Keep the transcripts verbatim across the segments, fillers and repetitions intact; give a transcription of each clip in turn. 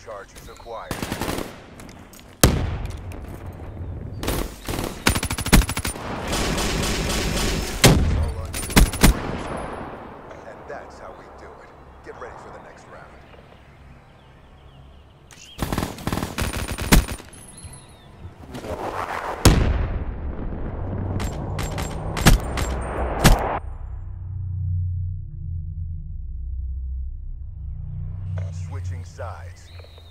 Charges acquired. And that's how we do it. Get ready for the next round. Switching sides.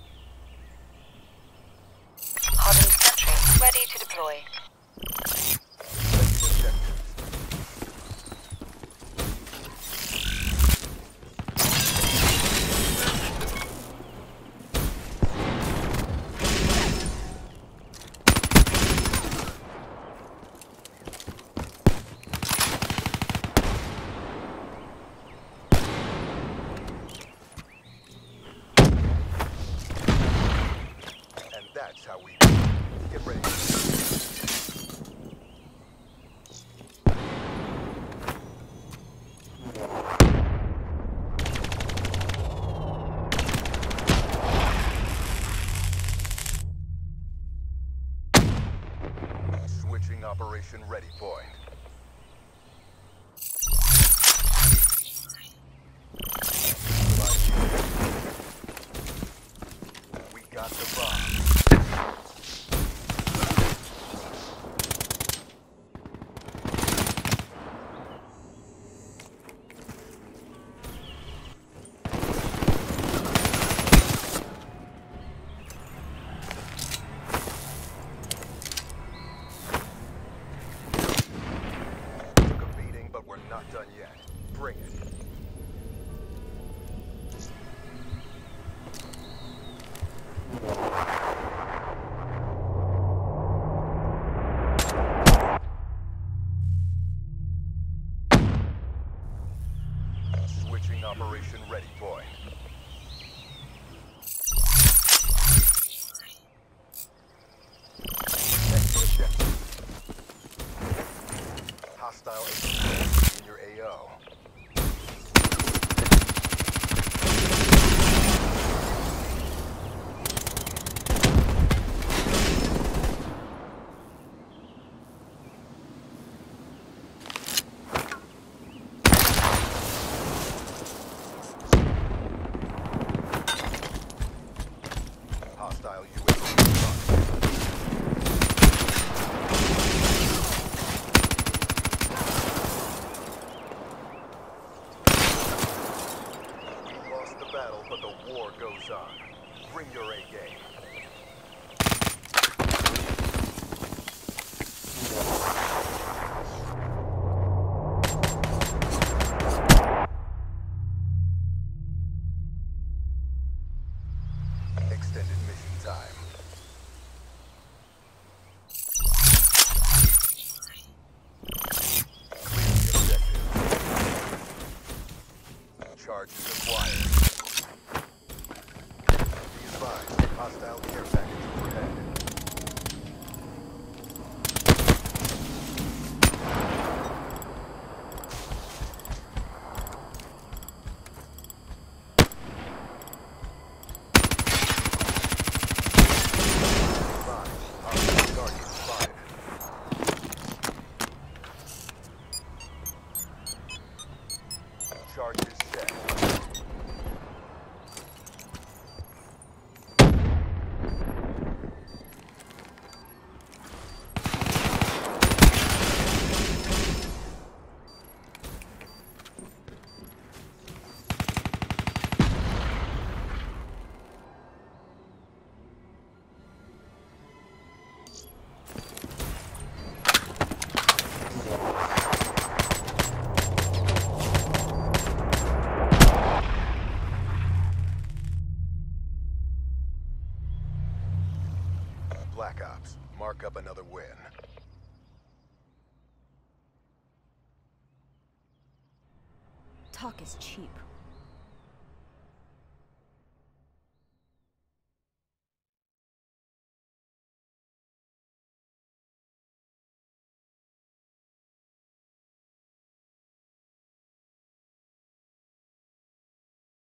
Hardened sentry ready to deploy. That's how we do it. Get ready. Switching operation ready point. We got the bomb. We're not done yet. Bring it. Switching operation ready point. Next objective. Hostile agent in your A O. Hostile U A V. Battle, but the war goes on. Bring your A game. Extended mission time. Clear the objective. Charges acquired. Hostile care package overhead. Hostile guardian spotted. Charges set. Black Ops, mark up another win. Talk is cheap.